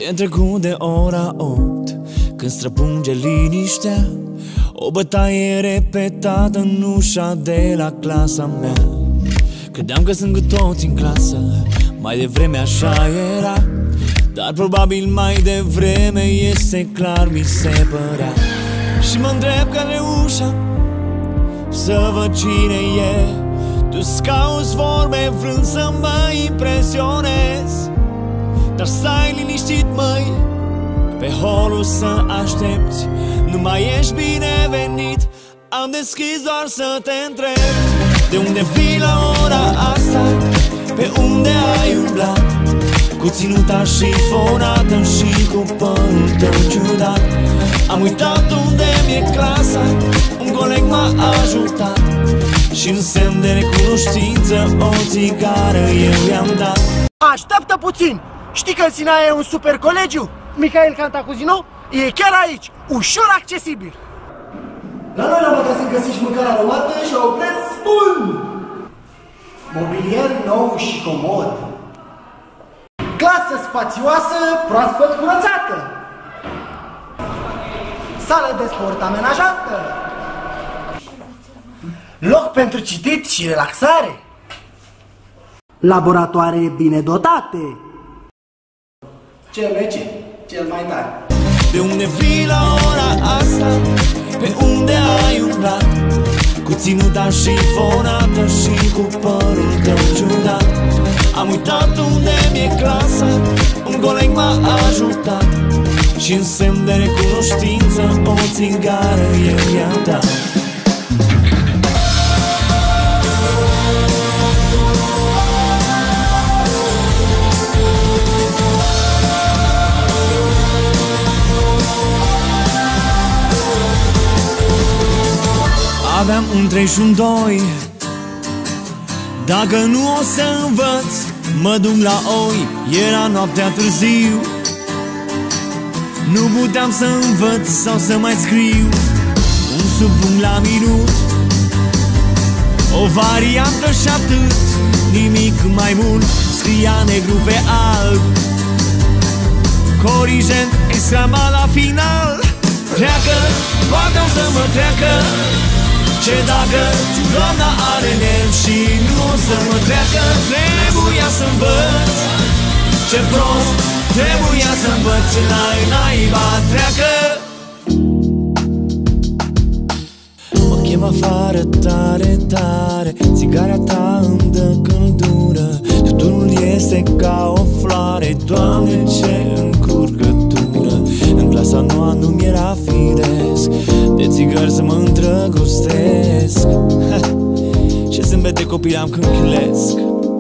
E trecut de ora 8, când străpunge liniștea. O bătaie repetată în ușa de la clasa mea. Credeam că sunt cu toți în clasă, mai devreme așa era, dar probabil mai devreme este clar, mi se părea. Și mă întreb către ușa să văd cine e. Tu scauți vorbe vrând să mă impresionezi, dar stai liniștit, măi, pe holul să aștepți. Nu mai ești binevenit, am deschis doar să te întreb. De unde vii la ora asta? Pe unde ai umblat? Cu ținuta șifonată și cu părul tău ciudat. Am uitat unde mi-e clasa, un coleg m-a ajutat și în semn de recunoștință o țigară eu i-am dat. Așteaptă puțin! Știi că în Sinaia e un super colegiu? Mihail Cantacuzino? E chiar aici, ușor accesibil. La noi la magazin găsiți mâncare aromată și la un preț bun! Mobilier nou și comod. Clasă spațioasă, proaspăt curățată. Sală de sport amenajată. Loc pentru citit și relaxare. Laboratoare bine dotate. CMC, cel mai tare. De unde vii la ora asta? Pe unde ai umblat? Cu ținuta șifonată și cu părul tău ciudat. Am uitat unde mi-e clasa, un coleg m-a ajutat și în semn de recunoștință o țigară eu i-am dat. Aveam un 3 și un 2. Dacă nu o să învăț, mă duc la oi. Era noaptea târziu, nu puteam să învăț sau să mai scriu un subpunct la minut, o variantă și atât, nimic mai mult. Scria negru pe alb, corigent exclama la final: treacă, poate o să mă treacă. Ce dacă doamna are nervi și nu o să mă treacă? Trebuia să învăț, ce prost, trebuia să învăț, naiba, treacă. Mă chem afară tare, tare, țigara ta îmi dă căldură. Tutunul este ca o floare, Doamne, ce încurcătură. În clasa noua nu-mi era firesc de țigări să mă îndrăgostesc. Ce zâmbet de copil am când chilesc.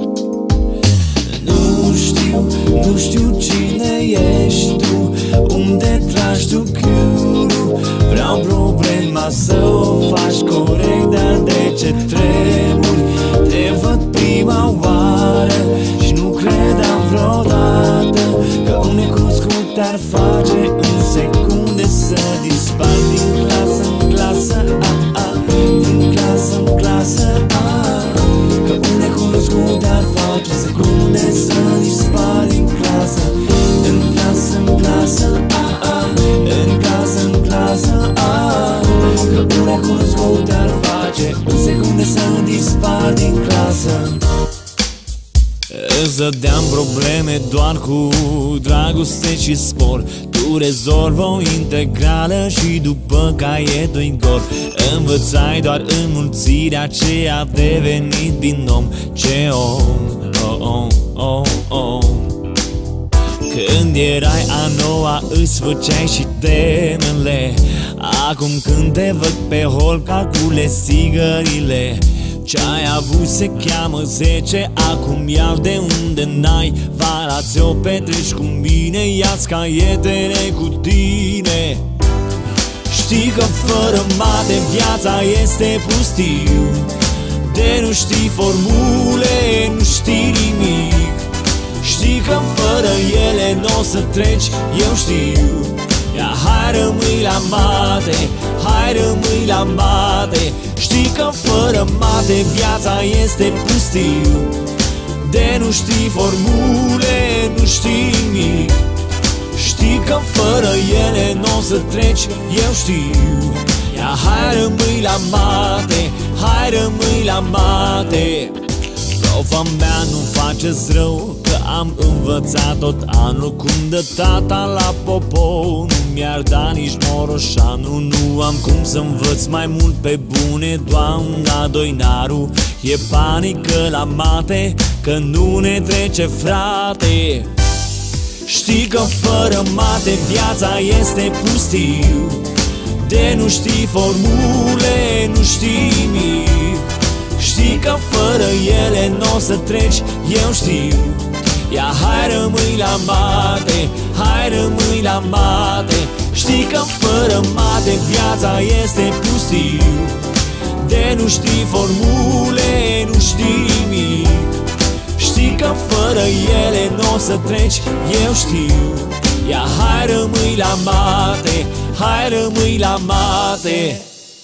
Nu știu cine ești tu, unde tragi tu chiurul. Vreau problema să o faci corect, dar de ce tremuri? Te văd prima oară și nu credeam vreodată că un necunoscut te-ar face în secunde să dispar din clasă în clasă, din clasă în clasă, că un necunoscut te-ar face în secunde să dispar din clasă, în clasă, în clasă, în clasă, în clasă, că un necunoscut te-ar face în secunde să dispar din clasă. Îți dădeam probleme doar cu dragoste și spor. Tu rezolvă o integrală și după caietul în gol învățai doar înmulțirea ce a devenit din om. Ce om. Când erai a noua îți făceai și temele. Acum când te văd pe hol calcule sigările. Ce-ai avut se cheamă 10, acum iau de unde n-ai. Vara ți-o petreci cu mine, ia-ți caietele cu tine. Știi că fără mate viața este pustiu, de nu știi formule, nu știi nimic. Știi că fără ele n-o să treci, eu știu. Ia hai rămâi la mate, hai rămâi la mate. Știi că fără mate viața este pustiu, de nu știi formule, nu știi nimic. Știi că fără ele n-o să treci, eu știu. Ia hai rămâi la mate, hai rămâi la mate. Profa mea, nu faceți rău, că am învățat tot anul cum dă tata la popo. Nu mi-ar da nici moroșanul, nu am cum să învăț mai mult pe bune. Doamna Doinaru, e panică la mate, că nu ne trece, frate. Știi că fără mate viața este pustiu, de nu știi formule, nu știi nimic. Știi că fără ele n-o să treci, eu știu. Ia hai rămâi la mate, hai rămâi la mate. Știi că fără mate viața este pustiu, de nu știi formule, nu știi nimic. Știi că fără ele n-o să treci, eu știu. Ia hai rămâi la mate, hai rămâi la mate.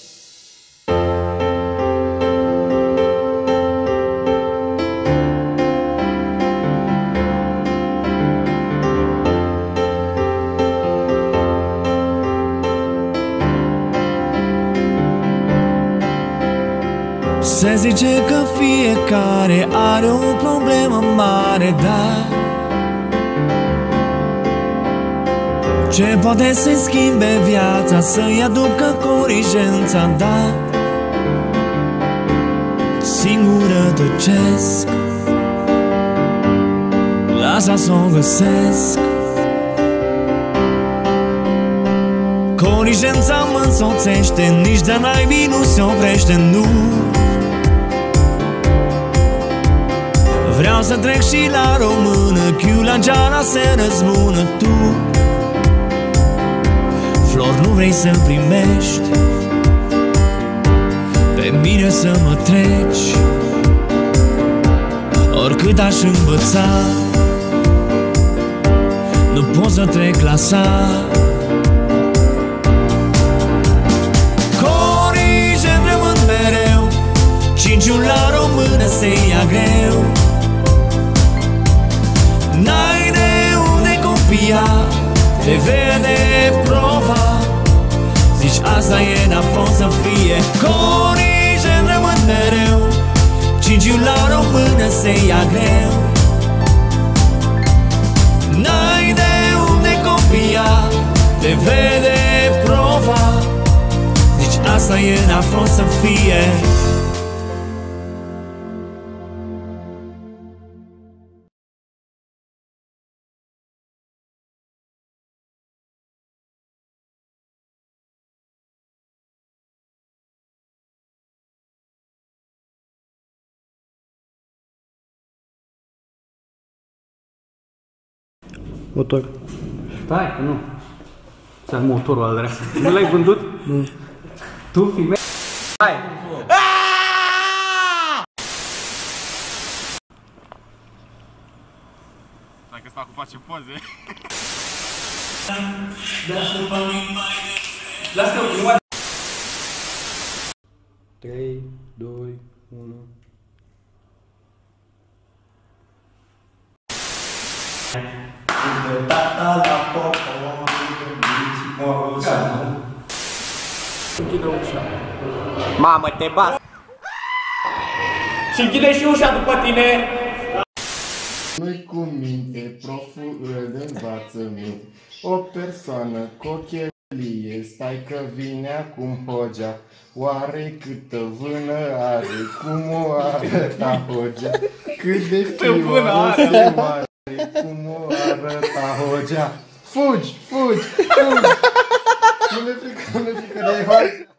Se zice că fiecare are o problemă mare, dar ce poate să-i schimbe viața, să-i aducă corigența, dar singură tăcesc, lasă s-o găsesc. Corigența mă însoțește, nici de naibii nu se oprește, nu. Vreau să trec și la română, chiulangeana se răzbună. Tu, flori, nu vrei să primești, pe mine să mă treci. Oricât aș învăța, nu pot să trec la sat. Corigem rămân mereu, cinciul la română se ia greu. N-ai de unde copia, te vede prova. Zici asta e, n-a fost să fie. Corigem rămân mereu, cinciul la română se ia greu. N-ai de unde copia, te vede prova. Zici asta e, n-a fost să fie. Motor. Stai, că nu. Ți-a motorul al dreapta. Nu l-ai vândut? Nu. Tu filmezi? Hai! Dacă stau cu face poze. Lasă-o prima. 3, 2, 1. Tata la popo, închide ușa. Mamă, te bat! Și închide și ușa după tine! Nu-i cu minte, proful îl învață-mi. O persoană cochelie, stai că vine acum Hogea. Oare câtă vână are, cum o arăta Hogea? Cât de fioară se mare, cum o arăta Hogea? Fugi, fugi, fugi! Nu mi-e frică, nu mi-e frică de hai!